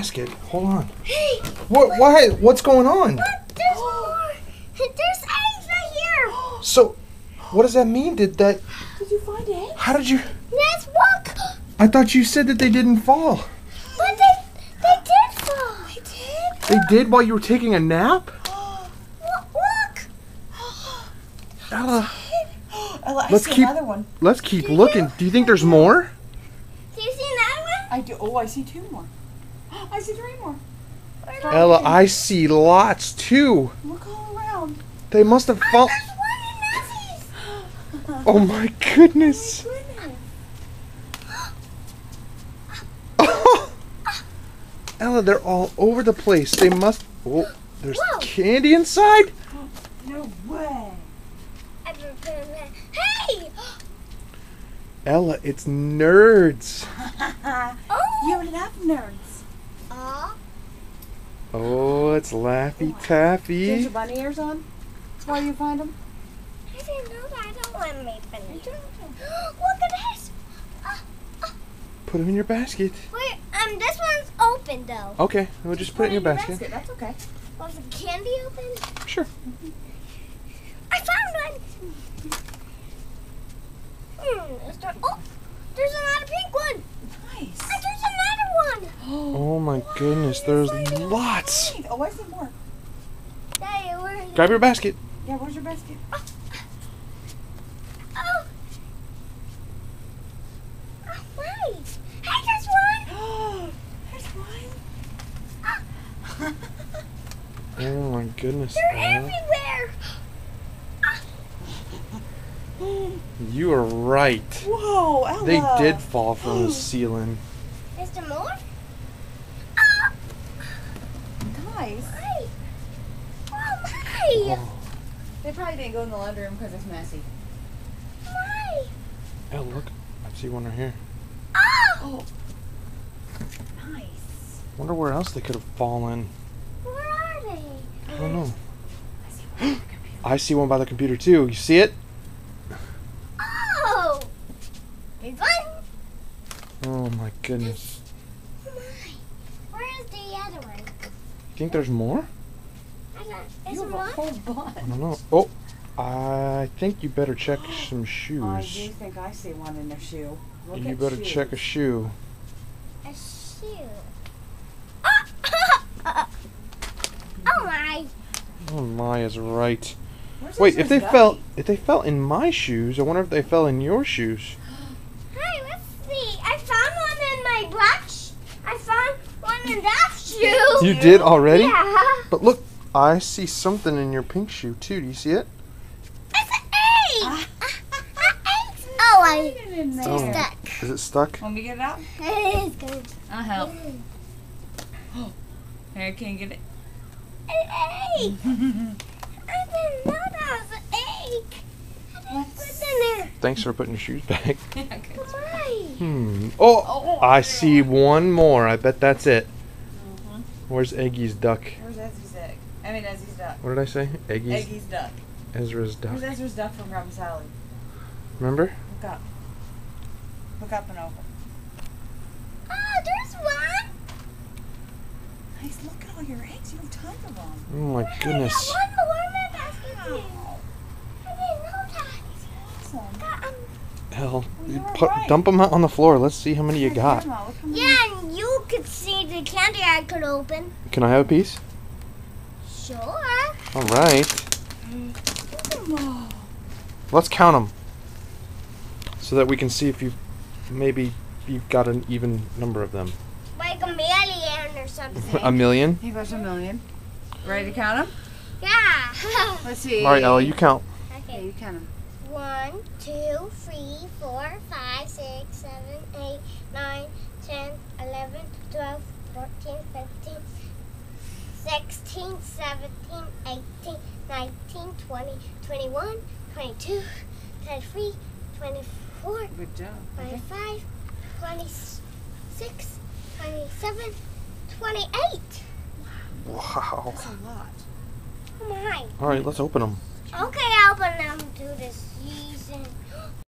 basket. Hold on. Hey! What? Why? What's going on? Look, there's more! There's eggs right here! So, what does that mean? Did you find eggs? How did you? Yes, look! I thought you said that they didn't fall. But they did fall! They did? They did while you were taking a nap? Look! Ella, Ella, I Let's see keep- another one. let's keep looking. Do you think there's more? Do you see another one? I do. Oh, I see 2 more. I see 3 more. Ella, I see lots too. Look all around. They must have fallen. There's one in Nessie's! Oh my goodness. Goodness. Ella, they're all over the place. They must. Oh, there's Whoa. candy inside? No way. Hey! Ella, it's nerds. Oh! You enough nerds. Oh, it's Laffy Taffy. Ginger bunny ears on? That's why you find them? I didn't know that. I don't want me bunny. Look at this! Put them in your basket. Wait, this one's open though. Okay, we'll just put it in your basket. That's okay. Was the candy open? Sure. I found one! Oh, there's another pink one! Nice. And there's another one! Oh my goodness, there's lots. Oh, I see more. Daddy, where is it? Grab your basket. Yeah, where's your basket? Oh. Right. Hey, there's one! There's one. Oh my goodness, They're Ella. everywhere! You are right. Whoa, Ella. They did fall from the ceiling. Is there more? Nice. My! Oh, my! Oh, They probably didn't go in the laundry room because it's messy. My! Ella, look. I see one right here. Oh. Nice. Wonder where else they could have fallen. Where are they? I don't know. I see one on the computer. I see one by the computer too. You see it? Oh! There's one! Oh my goodness. My! Where is the other one? You think there's more? Is You there have a one? whole bunch. I don't know. Oh, I think you better check some I do shoes. think I see one in their shoe. Look You at better shoes. check a shoe. A shoe. Oh my! Oh my is right. Where's Wait, this if they one's fell, Ducky? if they fell in my shoes, I wonder if they fell in your shoes. Hey, let's see. I found one in my black I found one in that shoe. You did already? Yeah. But look, I see something in your pink shoe too. Do you see it? It's an egg. Oh, I Put it in Oh. there. stuck. Is it stuck? Want me to get it out? It is good. I'll help. Here, can you get it? An egg. I didn't know that was an egg. What's in there? Thanks for putting your shoes back. Okay. Why? Oh, I see one more. I bet that's it. Mhm. Where's Eggy's duck? Where's Ezra's egg? I mean, Ezra's duck. What did I say? Eggy's Eggy's duck. Ezra's duck. Where's Ezra's duck from Grandma Sally? Remember? Look up. Look up and over. Oh, there's one. Nice. Look at all your eggs. You have tons of them. Oh my I goodness. got one more in my basket too. I didn't know that. Awesome. Got, Hell, you you were right. dump them out on the floor. Let's see how many you got. Grandma, look how many- yeah, and you could see the candy I could open. Can I have a piece? Sure. All right. Whoa. Let's count them so that we can see if you've got an even number of them. Like a million or something. A million? He goes a million. Ready to count them? Yeah. Let's see. All right, Ella, you count. Yeah, Okay. you count them. 1, 2, 3, 4, 5, 6, 7, 8, 9, 10, 11, 12, 14, 15, 16, 17, 18, 19, 20, 21, 22, 23, 24, Good job. 25, 26, 27, 28. Wow. That's a lot. Oh my. All right, let's open them. Okay, I'll open them to the season.